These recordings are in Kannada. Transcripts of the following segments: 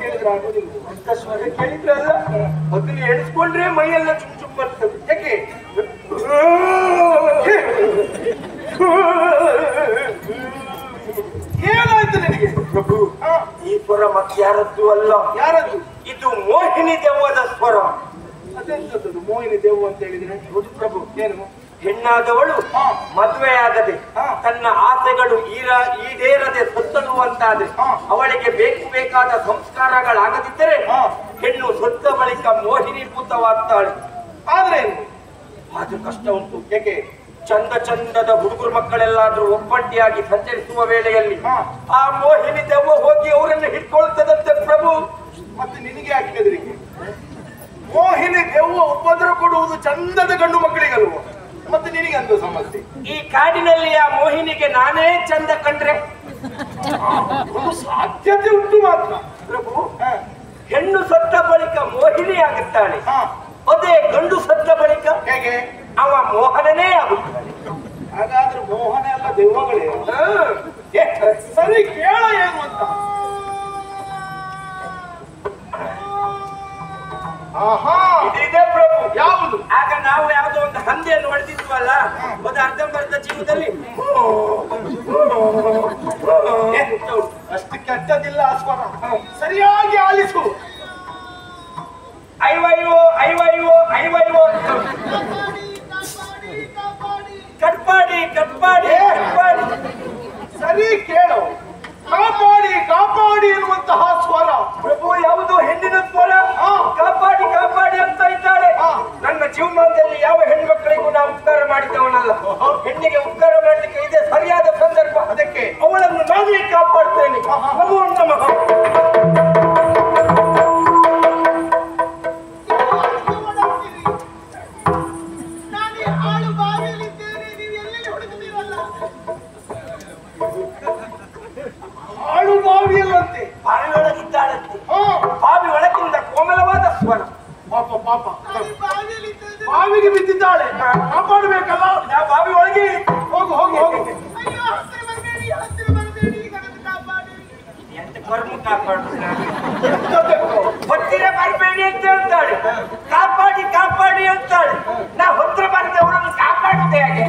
ಕೇಳಿದ್ರೆ ಆಗೋದಿಲ್ಲ. ಅಂತ ಸ್ವರ ಕೇಳಿದ್ರೆ ಅಲ್ಲ, ಅದನ್ನ ಎಣಿಸ್ಕೊಂಡ್ರೆ ಮೈಯೆಲ್ಲ ಚುಮ್ ಚುಮ್ ಬರ್ತದೆ. ಯಾಕೆ? ಏನಾಯ್ತು ನಿನಗೆ? ಪ್ರಭು, ಈ ಸ್ವರ ಮತ್ತಾರದ್ದು ಅಲ್ಲ. ಯಾರದ್ದು? ಇದು ಮೋಹಿನಿ ದೆವ್ವದ ಸ್ವರ. ಅದೆಂತದ್ದು ಮೋಹಿನಿ ದೇವು ಅಂತ ಹೇಳಿದ್ರೆ? ಹೌದು ಪ್ರಭು. ಏನು? ಹೆಣ್ಣಾದವಳು ಮದುವೆಯಾಗದೆ ತನ್ನ ಆಸೆಗಳು ಈಡೇರದೆ ಸತ್ತಳುವಂತಾದ್ರೆ ಅವಳಿಗೆ ಬೇಕಾದ ಸಂಸ್ಕಾರಗಳಾಗದಿದ್ದರೆ ಹೆಣ್ಣು ಸತ್ತ ಬಳಿಕ ಮೋಹಿನಿಭೂತವಾಗ್ತಾಳೆ. ಆದ್ರೆ ಏನು? ಅದು ಕಷ್ಟ ಉಂಟು. ಯಾಕೆ? ಚಂದದ ಹುಡುಗರು ಮಕ್ಕಳೆಲ್ಲಾದ್ರೂ ಒಬ್ಬಂಟಿಯಾಗಿ ಸಂಚರಿಸುವ ವೇಳೆಯಲ್ಲಿ ಆ ಮೋಹಿನಿ ದೆವ್ವ ಹೋಗಿ ಅವರನ್ನು ಹಿಡ್ಕೊಳ್ತದಂತೆ ಪ್ರಭು. ಮತ್ತೆ ನಿನಗೆ ಯಾಕೆ ಹೆದರಿಕೆ? ಮೋಹಿನಿ ದೆವ್ವ ಉಪದ್ರ ಕೊಡುವುದು ಚಂದದ ಗಂಡು ಮಕ್ಕಳಿಗಲ್ವ? ಮತ್ತೆ ನಿನಗೆ ಅಂತ ಸಮಸ್ಯೆ? ಈ ಕಾಡಿನಲ್ಲಿ ಆ ಮೋಹಿನಿಗೆ ನಾನೇ ಚಂದ ಕಂಡ್ರೆ ಸಾಧ್ಯತೆ ಉಂಟು ಮಾತ್ರ ಪ್ರಭು. ಹೆಣ್ಣು ಸತ್ತ ಬಳಿಕ ಮೋಹಿನಿ ಆಗುತ್ತಾಳೆ, ಅದೇ ಗಂಡು ಸತ್ತ ಬಳಿಕ ಹೇಗೆ? ಅವ ಮೋಹನನೇ ಆಗುತ್ತಾನೆ. ಹಾಗಾದ್ರೆ ಮೋಹನ ಎಲ್ಲ ದೆವ್ವಗಳೇ? ಸರಿ, ಕೇಳ ಏನು ಅಂತ. ಇದಿದೆ ಪ್ರಭು. ಯಾವುದು? ಆಗ ನಾವು ಯಾವುದೋ ಒಂದು ಹಂದಿಯನ್ನು ಹೊಡೆದಿದ್ವಲ್ಲ, ಒಂದು ಅರ್ಧಂಬರ್ಧ ಜೀವದಲ್ಲಿ ಅಷ್ಟು ಕೆಟ್ಟದಿಲ್ಲ ಆ ಸ್ವರ. ಸರಿಯಾಗಿ ಆಲಿಸು. ಐವೈವೋ ಐವೈವೋ ಐವೈವೋ ಕಟ್ಪಾಡಿ ಕಟ್ಪಾಡಿ ಕಟ್ಪಾಡಿ. ಸರಿ ಕೇಳು. ಕಾಪಾಡಿ ಕಾಪಾಡಿ ಎನ್ನುವಂತಹ ಸ್ವರ. ಪ್ರಭು, ಯಾವುದು ಹೆಣ್ಣಿನ ಸ್ವರ. ಕಾಪಾಡಿ ಕಾಪಾಡಿ ಅಂತ ಇದ್ದಾಳೆ. ನನ್ನ ಜೀವನದಲ್ಲಿ ಯಾವ ಹೆಣ್ಮಕ್ಕಳಿಗೂ ನಾವು ಉಪಕಾರ ಮಾಡಿದವನಲ್ಲ. ಹೆಣ್ಣಿಗೆ ಉಪಕಾರ ಮಾಡಲಿಕ್ಕೆ ಇದೆ ಸರಿಯಾದ ಸಂದರ್ಭ. ಅದಕ್ಕೆ ಅವಳನ್ನು ನಾನೇ ಕಾಪಾಡ್ತೇನೆ. ನಮೋ ನಮಃ. ಬಾವಿಯಲ್ಲಂತೆ ಬಾವಿ ಒಳಗಿದ್ದಾಳಂತೆ. ಬಾವಿ ಒಳಗಿಂದ ಕೋಮಲವಾದ ಸ್ವರ. ಪಾಪ ಪಾಪ, ಬಾವಿಗೆ ಬಿದ್ದಿದ್ದಾಳೆ. ಕಾಪಾಡಬೇಕಲ್ಲ. ನಾವು ಬಾವಿ ಒಳಗೆ ಹೋಗು ಹೋಗು ಹೋಗು. ಎಂತ ಕರ್ಮ ಕಾಪಾಡು. ಹೊತ್ತಿರ ಬರಬೇಡಿ ಅಂತ ಹೇಳ್ತಾಳೆ, ಕಾಪಾಡಿ ಕಾಪಾಡಿ ಅಂತಾಳೆ. ನಾ ಹೊತ್ತಿರ ಬಂದ ಅವರನ್ನು ಕಾಪಾಡುತ್ತೆ ಹೇಗೆ?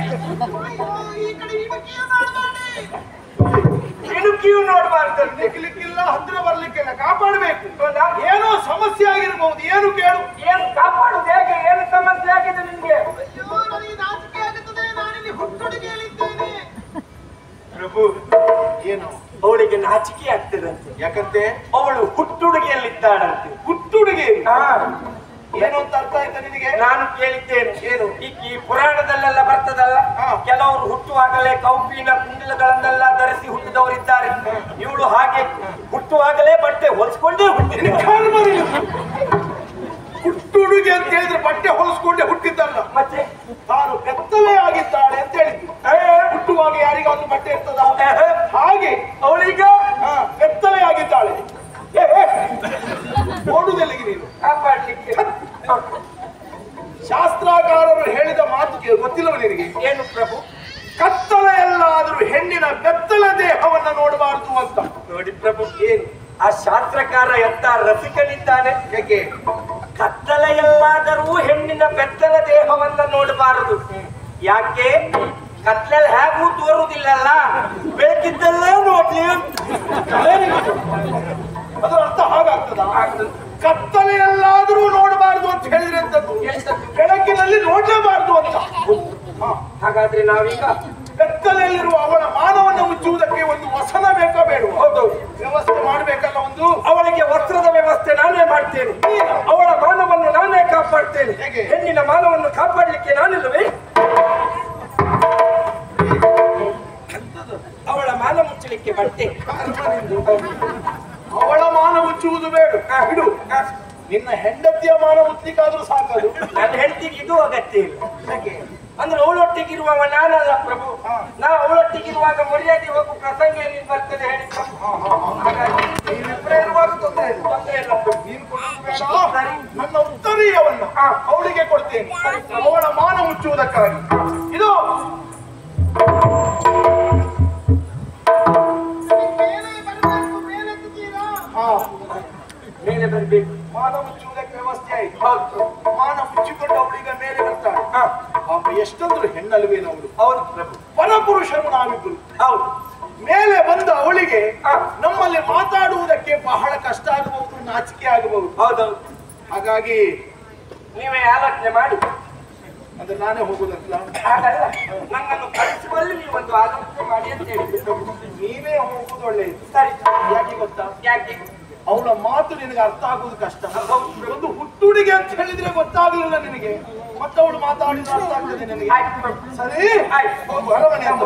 ಇಣುಕಿಯೂ ನೋಡಬಾರ್ದು. ನಿಕ್ಲಿಕ್ಕಿಲ್ಲ, ಹತ್ತಿರ ಬರ್ಲಿಕ್ಕಿಲ್ಲ, ಕಾಪಾಡಬೇಕು. ಏನೋ ಸಮಸ್ಯೆ ಆಗಿರ್ಬಹುದು. ಏನು ಕೇಳು. ಏನು ಕಾಪಾಡುದು ಹೇಗೆ? ಏನು ಸಮಸ್ಯೆ ಆಗಿದೆ ನಿಮ್ಗೆ? ಪ್ರಭು, ಏನು? ಅವಳಿಗೆ ನಾಚಿಕೆ ಆಗ್ತದಂತೆ. ಯಾಕಂತೆ? ಅವಳು ಹುಟ್ಟುಡುಗೆಯಲ್ಲಿದ್ದಾಳಂತೆ. ಹುಟ್ಟುಡುಗೆ? ಏನು ಅಂತ ಅರ್ಥ ಆಯ್ತಾ ನಿನಗೆ? ನಾನು ಕೇಳಿದ್ದೇನೆ. ಏನು? ಈ ಪುರಾಣದಲ್ಲೆಲ್ಲ ಬರ್ತದಲ್ಲ, ಕೆಲವರು ಹುಟ್ಟುವಾಗಲೇ ಕೌಪಿನ ಕುಂಡಲಗಳನ್ನೆಲ್ಲ ಧರಿಸಿ ಹುಟ್ಟಿದವರಿದ್ದಾರೆ. ಇವಳು ಹಾಗೆ ಹುಟ್ಟುವಾಗಲೇ ಬಟ್ಟೆ ಹೊಲಿಸ್ಕೊಂಡೇ ಹುಟ್ಟಿದ. ಹುಟ್ಟುಡುಗೆ ಅಂತ ಹೇಳಿದ್ರೆ ಬಟ್ಟೆ ಹೊಲಿಸ್ಕೊಂಡೆ ಹುಟ್ಟಿದ್ದಲ್ಲ. ಮತ್ತೆ ತಾನು ಬೆತ್ತಲೆ ಆಗಿದ್ದಾಳೆ ಅಂತ ಹೇಳಿದ್ರು. ಹುಟ್ಟುವಾಗ ಯಾರಿಗಾದ್ರೂ ಬಟ್ಟೆ ಇರ್ತದ? ಹಾಗೆ ಅವಳೀಗ ಬೆತ್ತಲೆ ಆಗಿದ್ದಾಳೆ. ಓಡುದೆಲ್ಲಿಗೆ ನೀನು? ಕಾಪಾಡ್ಲಿಕ್ಕೆ. ಶಾಸ್ತ್ರಕಾರರು ಹೇಳಿದ ಮಾತು ಗೊತ್ತಿಲ್ಲವ ನಿನಗೆ? ಏನು ಪ್ರಭು? ಕತ್ತಲೆಯಲ್ಲಾದರೂ ಹೆಣ್ಣಿನ ಬೆತ್ತಲ ದೇಹವನ್ನ ನೋಡಬಾರದು ಅಂತ. ನೋಡಿ ಪ್ರಭು, ಏನು ಆ ಶಾಸ್ತ್ರಕಾರ ಎಂತ ರಸಿಕನಿದ್ದಾನೆ. ಹೇಗೆ? ಕತ್ತಲೆಯಲ್ಲಾದರೂ ಹೆಣ್ಣಿನ ಬೆತ್ತಲ ದೇಹವನ್ನ ನೋಡಬಾರದು. ಯಾಕೆ? ಕತ್ತಲಲ್ಲಿ ಹೇಗೂ ತೋರುವುದಿಲ್ಲಲ್ಲ, ಬೆಳಕಿದ್ದಲ್ಲೇ ನೋಡ್ಲಿ. ಅದರ ಅರ್ಥ ಹಾಗಾಗ್ತದ? ಕತ್ತಲೆಯಲ್ಲಾದರೂ ನೋಡಬಾರದು ಅಂತ ಹೇಳಿದ್ರೆ ಅಂತದ್ದು, ಬೆಳಕಿನಲ್ಲಿ ನೋಡಲೇಬಾರದು ಅಂತ. ಹಾಗಾದ್ರೆ ನಾವೀಗ ಬೆತ್ತಲೆಯಲ್ಲಿರುವ ಅವಳ ಮಾನವನ್ನು ಮುಚ್ಚುವುದಕ್ಕೆ ಒಂದು ವಸನ ಬೇಕಾ ಬೇಡ? ಹೌದು, ವ್ಯವಸ್ಥೆ ಮಾಡಬೇಕಲ್ಲ ಒಂದು. ಅವಳಿಗೆ ವಸ್ತ್ರದ ವ್ಯವಸ್ಥೆ ನಾನೇ ಮಾಡ್ತೇನೆ. ಅವಳ ಮಾನವನ್ನು ನಾನೇ ಕಾಪಾಡ್ತೇನೆ. ಹೇಗೆ? ಹೆಣ್ಣಿನ ಮಾನವನ್ನು ಕಾಪಾಡಲಿಕ್ಕೆ ನಾನಿಲ್ಲವೇ? ಅವಳ ಮಾನ ಮುಚ್ಚಲಿಕ್ಕೆ ಬಟ್ಟೆ. ಅವಳ ಮಾನ ಮುಚ್ಚುವುದು ಬೇಡ, ಬಿಡು. ನಿನ್ನ ಹೆಂಡತಿಯ ಮಾನ ಮುಚ್ಚಲಿಕ್ಕಾದ್ರೂ ಸಾಕದು. ನನ್ನ ಹೆಂಡತಿಗೆ ಇದು ಅಗತ್ಯ ಇಲ್ಲ. ಅಂದ್ರೆ ಅವಳೊಟ್ಟಿಗಿರುವವ ನಾನಲ್ಲ ಪ್ರಭು. ನಾ ಅವಳೊಟ್ಟಿಗಿರುವಾಗ ಮರ್ಯಾದೆ ಹೋಗು ಪ್ರಸಂಗ ಏನೇನು ಬರ್ತದೆ ಹೇಳಿ. ಇರುವಾಗ ತೊಂದರೆ ಇಲ್ಲ. ನೀನು ಕೊಡೋದು ಬೇಡ, ನನ್ನ ಉತ್ತರೀಯವನ್ನ ಅವಳಿಗೆ ಕೊಡ್ತೇನೆ, ಅವಳ ಮಾನ ಮುಚ್ಚುವುದಕ್ಕಾಗಿ. ಇದು ಮೇಲೆ ಬರ್ಬೇಕು. ಮಾನ ಮುಚ್ಚುವುದಕ್ಕೆ ವ್ಯವಸ್ಥೆ ಆಯ್ತು. ಹೌದು. ಮಾನ ಮುಚ್ಚಿಕೊಂಡು ಅವಳೀಗ ಮೇಲೆ ಬರ್ತಾಳೆ. ಪಾಪ ಎಷ್ಟಂದ್ರು ಹೆಣ್ಣಲ್ವೇನವಳು. ಹೌದು ಪ್ರಭು. ಪರಪುರುಷರು ನಾವಿಬ್ಬರು. ಹೌದು. ಮೇಲೆ ಬಂದ ಅವಳಿಗೆ ನಮ್ಮಲ್ಲಿ ಮಾತಾಡುವುದಕ್ಕೆ ಬಹಳ ಕಷ್ಟ ಆಗಬಹುದು, ನಾಚಿಕೆ ಆಗಬಹುದು. ಹೌದೌದು. ಹಾಗಾಗಿ ನೀವೇ ಆಲೋಚನೆ ಮಾಡಿ. ಅಂದ್ರೆ ನಾನೇ ಹೋಗುದಂತ ಹಾಗಲ್ಲ, ನನ್ನನ್ನು ಕಳಿಸುವಲ್ಲಿ ನೀವೊಂದು ಆಲೋಚನೆ ಮಾಡಿ ಅಂತ ಹೇಳಿದ್ರು. ನೀವೇ ಹೋಗುದು ಒಳ್ಳೆಯದು. ಸರಿ. ಯಾಕೆ ಗೊತ್ತಾ? ಯಾಕೆ? ಅವಳ ಮಾತು ನಿನಗೆ ಅರ್ಥ ಆಗುವುದು ಕಷ್ಟ. ಒಂದು ಹುಟ್ಟುಡಿಗೆ ಅಂತ ಹೇಳಿದ್ರೆ ಗೊತ್ತಾಗಲಿಲ್ಲ ನಿನಗೆ, ಮತ್ತೆ ಅವಳು ಮಾತಾಡಿದ್ರೆ ಅರ್ಥ ಆಗ್ತದೆ ನಿನಗೆ. ಸರಿ, ಹೋಗು ಅರಮನೆ ಅಂತ.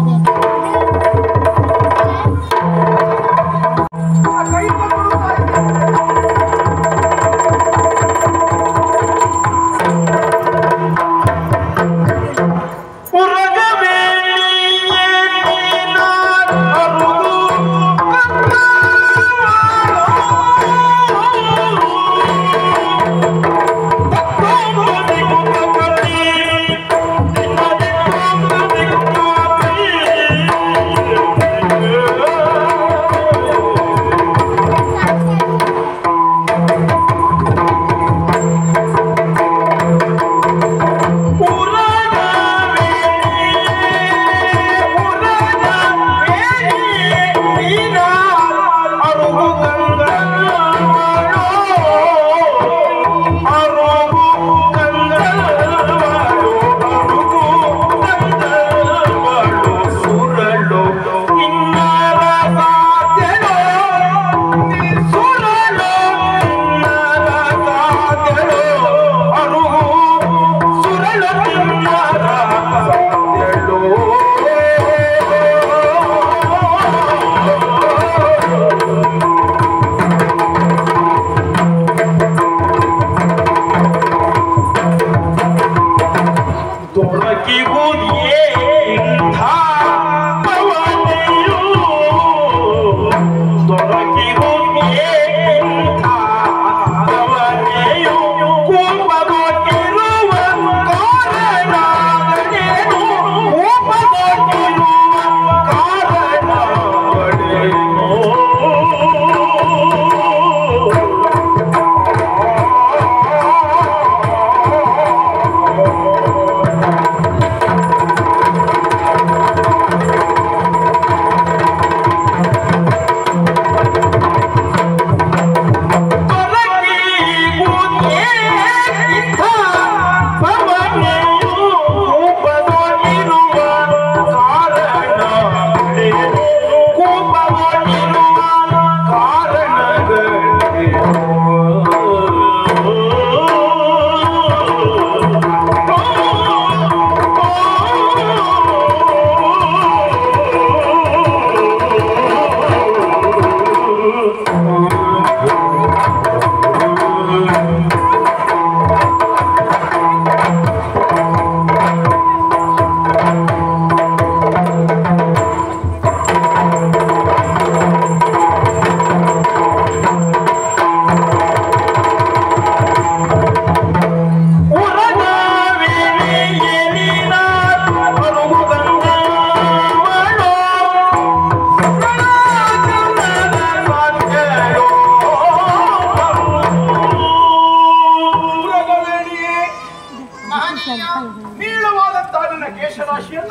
ನೀಳವಾದಂತಹ ನಿನ್ನ ಕೇಶರಾಶಿಯನ್ನ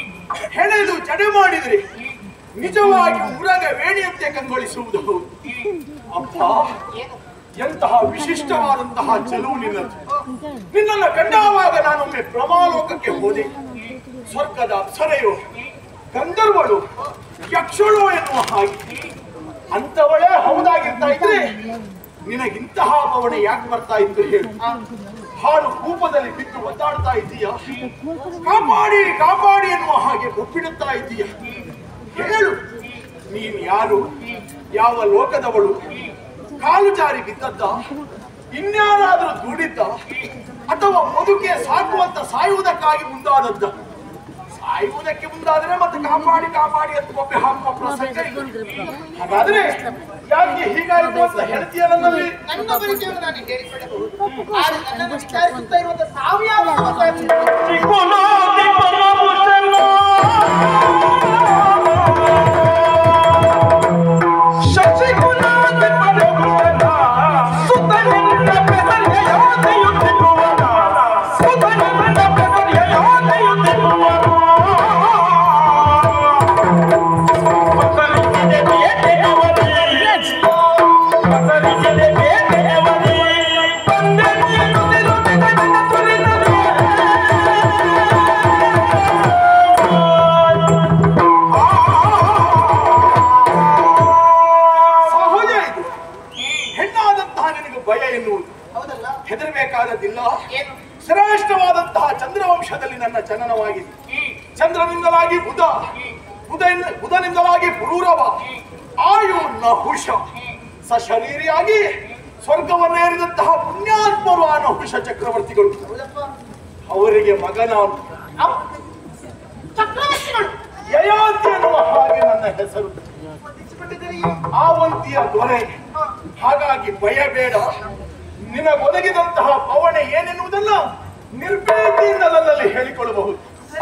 ಹೆಣೆದು ಜಡೆ ಮಾಡಿದ್ರಿ ನಿಜವಾಗಿ ಉರಗ ವೇಣಿಯಂತೆ ಕಂಗೊಳಿಸುವುದು. ಅಪ್ಪ, ಎಂತಹ ವಿಶಿಷ್ಟವಾದಂತಹ ಚೆಲುವು ನಿನ್ನದು. ನಿನ್ನನ್ನು ಕಂಡಾವಾಗ ನಾನೊಮ್ಮೆ ಬ್ರಹ್ಮಾಲೋಕಕ್ಕೆ ಹೋದೆ. ಸ್ವರ್ಗದ ಅಪ್ಸರೆಯೋ, ಗಂಧರ್ವಳು, ಯಕ್ಷಳು ಎನ್ನುವ ಹಾಗೆ ಅಂತವಳೇ ಹೌದಾಗಿರ್ತಾ ಇದ್ರೆ ನಿನಗಿಂತಹ ಭಾವನೆ ಯಾಕೆ ಬರ್ತಾ ಇತ್ತು ಹೇಳು? ಹಾಳು ಕೂಪದಲ್ಲಿ ಬಿದ್ದು ಒದ್ದಾಡ್ತಾ ಇದ್ದೀಯ, ಕಾಪಾಡಿ ಕಾಪಾಡಿ ಎನ್ನುವ ಹಾಗೆ ಒಪ್ಪಿಡುತ್ತಾ ಇದ್ದೀಯ. ಹೇಳು, ನೀನ್ ಯಾರು? ಯಾವ ಲೋಕದವಳು? ಕಾಲು ಜಾರಿ ಬಿದ್ದದ್ದ? ಇನ್ಯಾರಾದ್ರೂ ದುಡಿದ್ದ? ಅಥವಾ ಬದುಕೆ ಸಾಕುವಂತ ಸಾಯುವುದಕ್ಕಾಗಿ ಮುಂದಾದದ್ದ? ಸಾಯುವುದಕ್ಕೆ ಮುಂದಾದ್ರೆ ಮತ್ತೆ ಕಾಪಾಡಿ ಕಾಪಾಡಿ ಅಂತ ಒಬ್ಬೆ ಹಾಕುವ ಪ್ರಸಂಗ ಇದು. ಹಾಗಾದ್ರೆ ಯಾಕೆ ಹೀಗಾಯಿತು ಅಂತ ಹೇಳ್ತೀಯ ನನ್ನಲ್ಲಿ? ನನ್ನ ಪರಿಚಯವನ್ನು ನಾನು ಹೇಳಿಕೊಳ್ಳಬಹುದು. ಆದರೆ ನನ್ನನ್ನು ವಿಚಾರಿಸುತ್ತಾ ಇರುವಂತ ತಾವು ಯಾವ ಶಶಿಕುಲಾದ ಭಯ ಎನ್ನುವುದು. ಹೌದಲ್ಲ? ಹೆದರಬೇಕಾದದ್ದಿಲ್ಲ. ಏನು? ಶ್ರೇಷ್ಠವಾದಂತಹ ಚಂದ್ರವಂಶದಲ್ಲಿ ನನ್ನ ಜನನವಾಗಿದೆ. ಚಂದ್ರನಿಂದಲಾಗಿ ಬುಧ, ಬುಧನಿಂದಲಾಗಿ ಪುರೂರವ, ಆಯು ನಹುಷ, ಸಶರೀರಿಯಾಗಿ ಸ್ವರ್ಗವನ್ನೇರಿದಂತಹ ಪುಣ್ಯಾತ್ಮರು ಆ ನಹುಷ ಚಕ್ರವರ್ತಿಗಳು. ಅವರಿಗೆ ಮಗ ನಾನು. ಚಕ್ರವರ್ತಿಗಳು ಯಯಾತಿ ಎನ್ನುವ ಹಾಗೆ ನನ್ನ ಹೆಸರು. ಆವಂತಿಯ ದೊರೆ. ಹಾಗಾಗಿ ಭಯ ಬೇಡ. ನಿನಗೊದಗಿದಂತಹ ಪವಣೆ ಏನೆನ್ನುವುದನ್ನು ನಿರ್ಭೀತಿಯಿಂದ ನನ್ನಲ್ಲಿ ಹೇಳಿಕೊಳ್ಳಬಹುದು.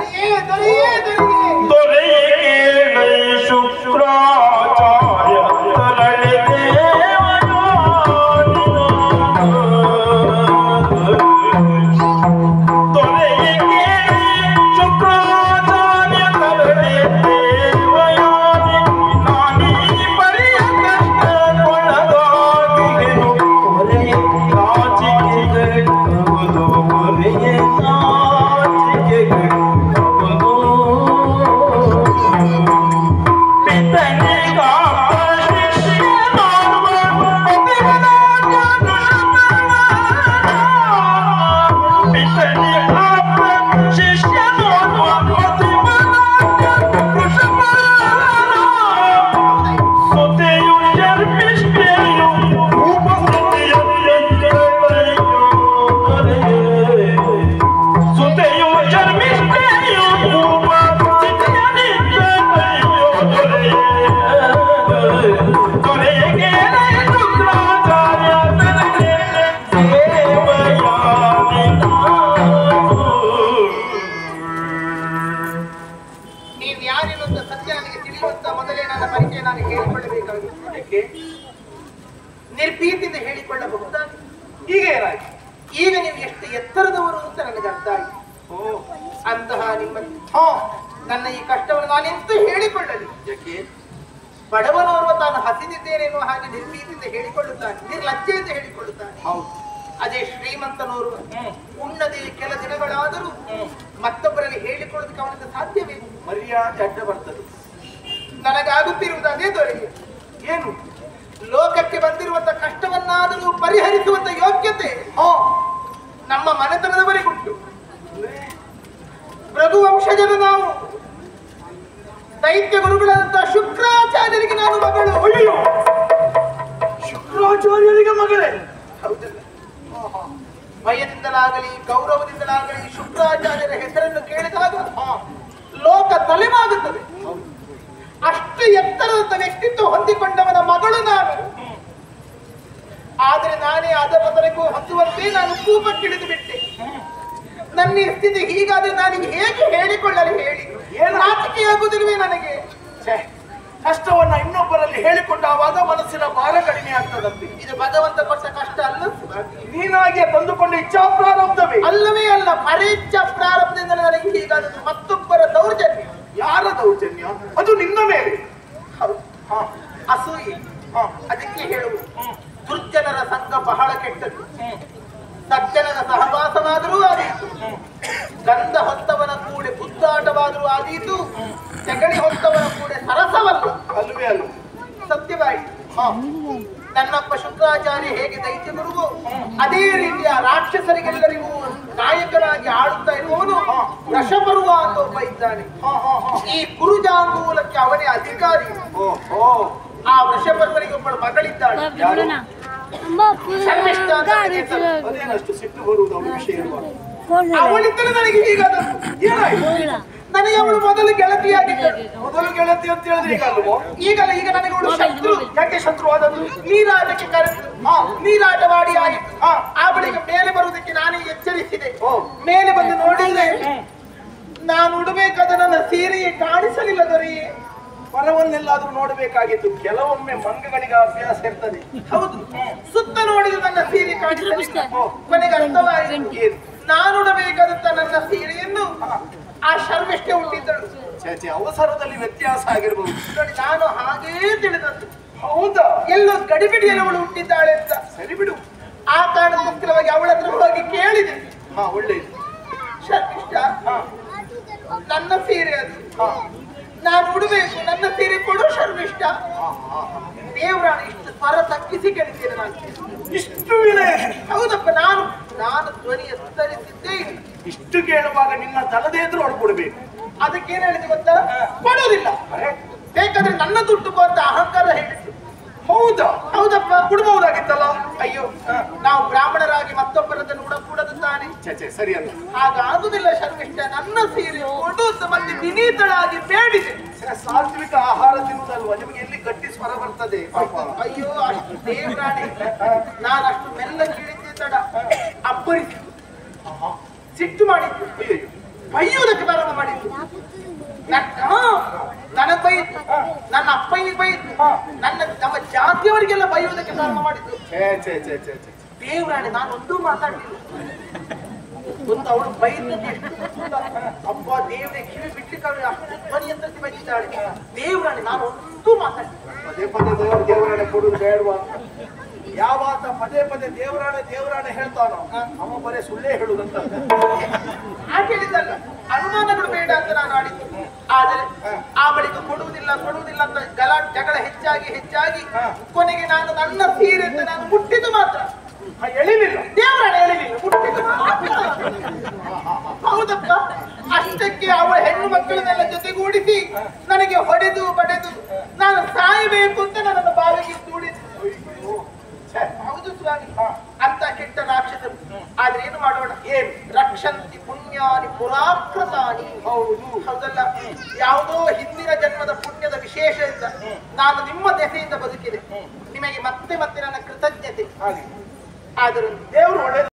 ನಿರ್ಭೀತಿಯಿಂದ ಹೇಳಿಕೊಳ್ಳಬಹುದಾಗಿ. ಈಗ ಏನಾಯ್ತು? ಈಗ ನೀವು ಎಷ್ಟು ಎತ್ತರದವರು ಅಂತ ನನಗೆ ಅರ್ಥ ಆಯ್ತು. ಅಂತಹ ನಿಮ್ಮ ನನ್ನ ಈ ಕಷ್ಟವನ್ನು ನಾನೆಂತೂ ಹೇಳಿಕೊಳ್ಳಲಿ. ಬಡವನವರು ತಾನು ಹಸಿದಿದ್ದೇನೆ ಎನ್ನುವ ಹಾಗೆ ನಿರ್ಭೀತಿಯಿಂದ ಹೇಳಿಕೊಳ್ಳುತ್ತಾನೆ, ನಿರ್ಲಜ್ಜೆಯಿಂದ ಹೇಳಿಕೊಳ್ಳುತ್ತಾನೆ. ಅದೇ ಶ್ರೀಮಂತನವರು ಉಣ್ಣದೆ ಕೆಲ ದಿನಗಳಾದರೂ ಮತ್ತೊಬ್ಬರಲ್ಲಿ ಹೇಳಿಕೊಳ್ಳೋದಕ್ಕೆ ಅವನಿಗೆ ಸಾಧ್ಯವೇ? ಮರ್ಯಾದೆ ಅಡ್ಡ ಬರ್ತದೆ. ನನಗಾಗುತ್ತಿರುವುದು ಅದೇ ದೊರೆಗೆ. ಏನು? ಲೋಕಕ್ಕೆ ಬಂದಿರುವಂತ ಕಷ್ಟವನ್ನಾದರೂ ಪರಿಹರಿಸುವಂತ ಯೋಗ್ಯತೆ ನಮ್ಮ ಮನೆತನದವರಿಗುಂಟು. ರಘುವಂಶಜರು ನಾವು. ದೈತ್ಯ ಗುರುಗಳಾದಂತಹ ಶುಕ್ರಾಚಾರ್ಯರಿಗೆ ನಾನು ಮಗಳು. ಅಯ್ಯೋ, ಶುಕ್ರಾಚಾರ್ಯರಿಗೆ ಮಗಳೇ? ಹೌದಲ್ಲ? ಭಯದಿಂದಲಾಗಲಿ ಗೌರವದಿಂದಲಾಗಲಿ ಶುಕ್ರಾಚಾರ್ಯರ ಹೆಸರನ್ನು ಕೇಳಿದಾಗ ಲೋಕ ತಲೆಮಾಗುತ್ತದೆ. ಅಷ್ಟು ಎತ್ತರದ ವ್ಯಕ್ತಿತ್ವ ಹೊಂದಿಕೊಂಡವನ ಮಗಳು ನಾನು. ಆದರೆ ನಾನೇ ಅಧಪತನಕ್ಕೂ ಹೊಂದುವಂತೆ ನಾನು ಕೂಪಕ್ಕಿಳಿದು ಬಿಟ್ಟೆ. ನನ್ನ ಸ್ಥಿತಿ ಹೀಗಾದ್ರೆ ನಾನು ಹೇಗೆ ಹೇಳಿಕೊಳ್ಳಲು ಹೇಳಿ? ನಾಚಿಕೆಯಾಗುವುದಿಲ್ವೇ ನನಗೆ? ಕಷ್ಟವನ್ನ ಇನ್ನೊಬ್ಬರಲ್ಲಿ ಹೇಳಿಕೊಂಡಾವಾಗ ಮನಸ್ಸಿನ ಭಾರ ಕಡಿಮೆ ಆಗ್ತದಂತೆ. ಇದು ಭಗವಂತ ಕೊಟ್ಟ ಕಷ್ಟ ಅಲ್ಲ, ನೀನಾಗೆ ತಂದುಕೊಂಡ ಇಚ್ಛಾ ಪ್ರಾರಂಭವೇ. ಅಲ್ಲವೇ ಅಲ್ಲ, ಪರೀಕ್ಷಾ ಪ್ರಾರಂಭದಿಂದ ನನಗೆ ಹೀಗಾದದ್ದು ಮತ್ತೊಬ್ಬರ ದೌರ್ಜನ್ಯ. ಯಾರ ದೌರ್ಜನ್ಯ? ಅದು ನಿನ್ನ ಮೇಲೆ. ಅಸೂಯೆ. ಅದಕ್ಕೆ ಹೇಳುವುದು ದುರ್ಜನರ ಸಂಘ ಬಹಳ ಕೆಟ್ಟದ್ದು. ಸಜ್ಜನರ ಸಹವಾಸವಾದರೂ ಆದೀತು, ಗಂಧ ಹೊತ್ತವನ ಕೂಡೆ ಬುದ್ಧಾಟವಾದರೂ ಆದೀತು, ಜಗಳಿ ಹೊತ್ತವನ ಕೂಡೆ ಸರಸವಲ್ಲ. ಅಲ್ವೇ ಅಲ್ಲ? ಸತ್ಯವಾಯಿತು. ನನ್ನಪ್ಪ ಶುಕ್ರಾಚಾರ್ಯ ಹೇಗೆ ದೈತ್ಯ ಗುರುವು, ಅದೇ ರೀತಿಯ ರಾಕ್ಷಸರಿಗೆಲ್ಲರಿಗೂ ನಾಯಕನಾಗಿ ಆಳುತ್ತಾ ಇರುವವನು ವೃಷಪರ್ವ ಅಂತ ಒಬ್ಬ ಇದ್ದಾನೆ. ಈ ಕುರುಜಾಂಗೂಲಕ್ಕೆ ಅವನೇ ಅಧಿಕಾರಿ. ಆ ವೃಷಪರ್ವನಿಗೆ ಒಬ್ಬಳು ಮಗಳಿದ್ದಾಳೆ. ಅದೇನಷ್ಟು ಸಿಟ್ಟು ಬರುವುದು ಅವಳ ವಿಷಯ? ಅವಳಿದ್ದರೆ ನನಗೆ ಹೀಗಾದದ್ದು. ನನಗೆ ಅವಳು ಮೊದಲು ಗೆಳತಿಯಾಗಿದ್ದಳು. ಮೊದಲು ಗೆಳತಿ ಅಂತ ಹೇಳಿದ್ರೆ ಈಗ ಅಲ್ವೋ? ಈಗಲ್ಲ, ಈಗ ನನಗೆ ಅವಳು ಶತ್ರು. ಯಾಕೆ ಶತ್ರುವಾದದ್ದು? ನೀರಾಟಕ್ಕೆ ಕರೆದು ನೀರಾಟವಾಡಿ ಆಯಿತು. ಆ ಬಳಿಕ ಮೇಲೆ ಬರುವುದಕ್ಕೆ ನಾನೇ ಎಚ್ಚರಿಸಿದೆ. ಮೇಲೆ ಬಂದು ನೋಡಿದ್ರೆ ನಾನು ಉಡಬೇಕಾದ ನನ್ನ ಸೀರೆಯೇ ಕಾಣಿಸಲಿಲ್ಲ ದೊರೆಯೇ. ಹೊರವನ್ನೆಲ್ಲಾದ್ರೂ ನೋಡಬೇಕಾಗಿತ್ತು. ಕೆಲವೊಮ್ಮೆ ಮಂಗಗಳಿಗೆ ಅಭ್ಯಾಸ ಇರ್ತದೆ. ಹೌದು, ಸುತ್ತ ನೋಡಿದ ನನ್ನ ಸೀರೆ ಕಾಣಿಸಲಿಲ್ಲ. ಕೊನೆಗೆ ಅರ್ಥವಾಯಿತು, ನಾನುಡಬೇಕಾದಂತ ನನ್ನ ಸೀರೆಯನ್ನು ಆ ಶರ್ಮಿಷ್ಠೆ ಹುಟ್ಟಿದ್ದಳು. ಅವಸರದಲ್ಲಿ ವ್ಯತ್ಯಾಸ ಆಗಿರಬಹುದು. ನೋಡಿ, ನಾನು ಹಾಗೇ ತಿಳಿದದ್ದು. ಹೌದಾ? ಎಲ್ಲೋ ಗಡಿಬಿಡಿಯಲ್ಲಿ ಅವಳು ಹುಟ್ಟಿದ್ದಾಳೆ ಅಂತ. ಸರಿ ಬಿಡು. ಆ ಕಾರಣಕ್ಕೋಸ್ಕರವಾಗಿ ಅವಳ ಹತ್ರ ಹೋಗಿ ಕೇಳಿದೆ. ಒಳ್ಳೆಯದು. ಶರ್ಮಿಷ್ಠ, ನನ್ನ ಸೀರೆ ಅದು, ನಾನು ಉಡಬೇಕು, ನನ್ನ ಸೀರೆ ಕೊಡು ಶರ್ಮಿಷ್ಠ. ದೇವರಾಣ ಇಷ್ಟು ಸ್ವರ ತಗ್ಗಿಸಿ ಕೇಳಿದ್ದೇನೆ ನಾನು. ಇಷ್ಟು ವಿನಯ. ಹೌದಪ್ಪ, ನಾನು ಧ್ವನಿ ಎತ್ತರಿಸಿದ್ದೇ ಇಲ್ಲ. ಇಷ್ಟು ಕೇಳುವಾಗ ನಿನ್ನ ತಲದೇ ಎದುರು ಹೊಡ್ಕೊಡ್ಬೇಕು. ಅದಕ್ಕೇನು ಹೇಳಿದೆ ಗೊತ್ತಾ? ಕೊಡೋದಿಲ್ಲ, ಬೇಕಾದ್ರೆ ನನ್ನ ದುಡ್ಡು ಅಂತ ಅಹಂಕಾರ ಹೇಳಿದ್ದು. ಹೌದಾ? ಹೌದಪ್ಪ, ಕೊಡ್ಬಹುದಾಗಿತ್ತಲ್ಲ. ಅಯ್ಯೋ, ನಾವು ಬ್ರಾಹ್ಮಣರಾಗಿ ಮತ್ತೊಬ್ಬರದನ್ನು ಉಡಕೂಡದು ತಾನೆ. ಸರಿ ಅಲ್ಲ. ಹಾಗಾಗುದಿಲ್ಲ ಶರ್ಮಿಷ್ಠ, ನನ್ನ ಸೀರೆ ಕೊಡು ಅಂತ ಮತ್ತೆ ವಿನೀತಳಾಗಿ ಬೇಡಿದೆ. ಸಾತ್ವಿಕ ಆಹಾರ ತಿನ್ನುವುದಲ್ವಾ, ನಿಮಗೆ ಎಲ್ಲಿ ಗಟ್ಟಿ ಸ್ವರ ಬರ್ತದೆ? ಅಯ್ಯೋ, ಅಷ್ಟು ದೇವರಾಣಿ, ನಾನು ಅಷ್ಟು ಮೆಲ್ಲ ಕೇಳಿದ್ದೆ ತಡ. ಅಬ್ಬರಿಸಿದ್ದು, ಸಿಟ್ಟು ಮಾಡಿದ್ದು, ಬೈಯುವುದಕ್ಕೆ ಪ್ರಾರಂಭ ಮಾಡಿದ್ದು. ನನಗ್ ಬೈತು, ನನ್ನ ಅಪ್ಪನಿಗೆ ಬೈತು, ನಮ್ಮ ಜಾತಿಯವರಿಗೆಲ್ಲ ಬೈಯುವುದಕ್ಕೆ ಪ್ರಾರಂಭ ಮಾಡಿದ್ದು. ದೇವರಾಣಿ, ನಾನು ಒಂದೂ ಮಾತಾಡಲಿಲ್ಲ. ಒಂದು ಅವಳು ಬೈದಕ್ಕೆ ಅಪ್ಪ ದೇವರೇ ಕಿವಿ ಬಿಟ್ಟರೆ ಅಷ್ಟು ಧ್ವನಿ ಅಂತ ಬೈದಿದ್ದಾಳೆ. ದೇವರಾಣಿ, ನಾನು ಒಂದೂ ಮಾತಾಡಲಿಲ್ಲ. ಪದೇ ಪದೇ ದೇವರಾಣೆ ಕೊಡುದು ಬೇಡವಾ? ಯಾವಾತ ಪದೇ ಪದೇ ದೇವರಾಣೆ ಹೇಳ್ತಾನೋ ಅವ ಬರೇ ಸುಳ್ಳೇ ಹೇಳುದಂತ. ಹಾಗೆ ಹೇಳಿದ್ದಲ್ಲ, ಅನುಮಾನಗಳು ಬೇಡ ಅಂತ ನಾನು ಆಡಿದ್ದು. ಆದರೆ ಆ ಬಳಿಕ ಕೊಡುವುದಿಲ್ಲ ಅಂತ ಜಗಳ ಹೆಚ್ಚಾಗಿ ಕೊನೆಗೆ ನಾನು ನನ್ನ ಸೀರೆ ಅಂತ ನಾನು ಮುಟ್ಟಿದ್ದು ಮಾತ್ರ, ಎಳಿಲಿಲ್ಲ. ದೇವರಾಣೆ ಎಳಿಲಿಲ್ಲ, ಮುಟ್ಟಿದ್ದು ಮಾತ್ರ. ಹೌದಪ್ಪ, ಅಷ್ಟಕ್ಕೆ ಅವಳ ಹೆಣ್ಣು ಮಕ್ಕಳನ್ನೆಲ್ಲ ಜೊತೆಗೂಡಿಸಿ ನನಗೆ ಹೊಡೆದು ಬಡೆದು ನಾನು ಸಾಯಬೇಕು ಅಂತ ನನ್ನನ್ನು ಬಾವಿಗೆ ದೂಡಿದ್ದು. ಹೌದು ಸ್ವಾಮಿ, ಅಂತ ಕೆಟ್ಟ ರಾಕ್ಷಸರು. ಆದ್ರೆ ಏನು ಮಾಡೋಣ? ಏನ್ ರಕ್ಷಂತಿ ಪುಣ್ಯಾನಿ ಪುರಾಕೃತಾನಿ. ಹೌದಲ್ಲ, ಯಾವುದೋ ಹಿಂದಿನ ಜನ್ಮದ ಪುಣ್ಯದ ವಿಶೇಷದಿಂದ ನಾನು ನಿಮ್ಮ ದೆಸೆಯಿಂದ ಬದುಕಿದೆ. ನಿಮಗೆ ಮತ್ತೆ ನನ್ನ ಕೃತಜ್ಞತೆ. ಆದರೂ ದೇವರು ಒಳ್ಳೆ